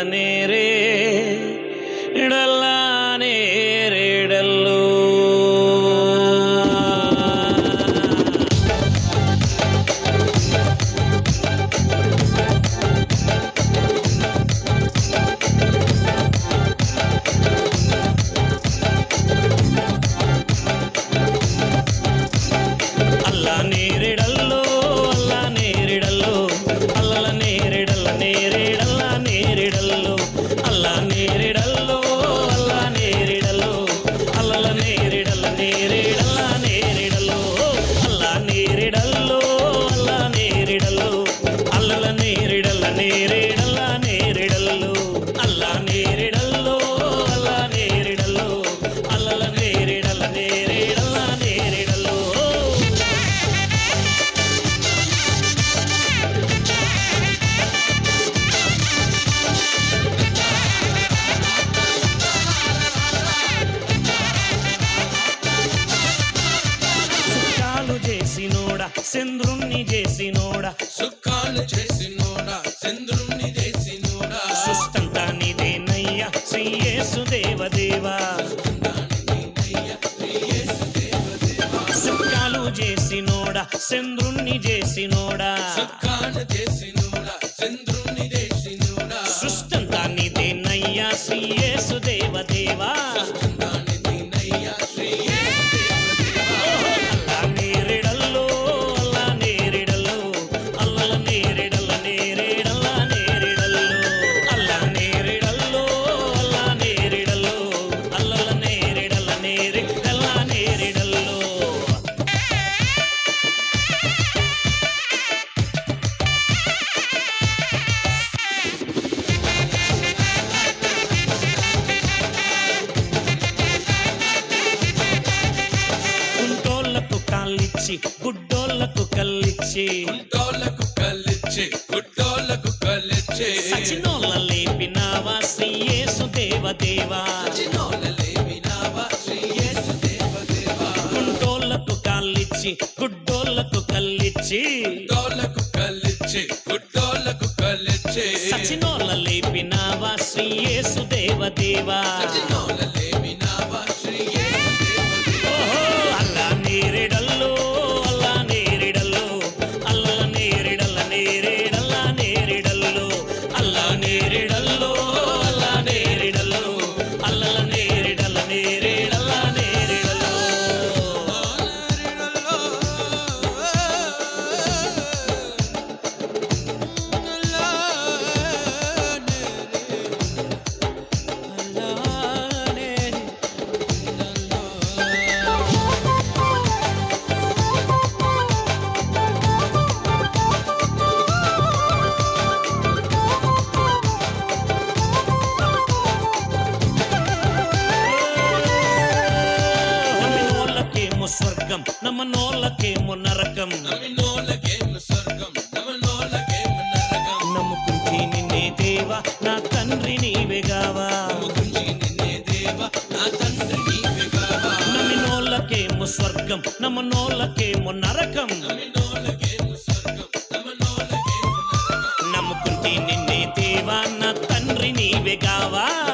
నేరేడల్ల నేరేడల్లో చంద్రుణ్ణి చేసినోడా సుఖాలు చేసినోడా చంద్రుణ్ణి చేసినోడా సుష్టంతా నీదేనయ్యా శ్రీ యేసు దేవదేవా సుఖాలు చేసినోడా చంద్రుణ్ణి చేసినోడా సుఖాలు చేసినోడా చంద్రుణ్ణి చేసినోడా సుష్టంతా నీదేనయ్యా శ్రీ యేసు దేవదేవా గుడ్డోళ్లకు కల్లిచ్చి గుడ్డోళ్లకు కల్లిచ్చి గుడ్డోళ్లకు కల్లిచ్చి సచినోళ్ళ లేపినావా శ్రీ యేసు దేవదేవా సచినోళ్ళ లేపినావా శ్రీ యేసు దేవదేవా గుడ్డోళ్లకు కల్లిచ్చి గుడ్డోళ్లకు కల్లిచ్చి గుడ్డోళ్లకు కల్లిచ్చి గుడ్డోళ్లకు కల్లిచ్చి సచినోళ్ళ లేపినావా శ్రీ యేసు దేవదేవా సచినోళ్ళ లేపినావా శ్రీ యేసు దేవదేవా అల్లా నేరేడల్లో స్వర్గం నమ్మనోళ్ళకేమో నరకం నమ్మనోళ్ళకేమో స్వర్గం నమ్మనోళ్ళకేమో నరకం నమ్ముకుంటే నిన్నే దేవా నా తండ్రి నీవేగావా నమ్ముకుంటే నిన్నే దేవా నా తండ్రి నీవేగావా నమ్మనోళ్ళకేమో స్వర్గం నమ్మనోళ్ళకేమో నరకం నమ్మనోళ్ళకేమో స్వర్గం నమ్మనోళ్ళకేమో నరకం నమ్ముకుంటే నిన్నే దేవా నా తండ్రి నీవేగావా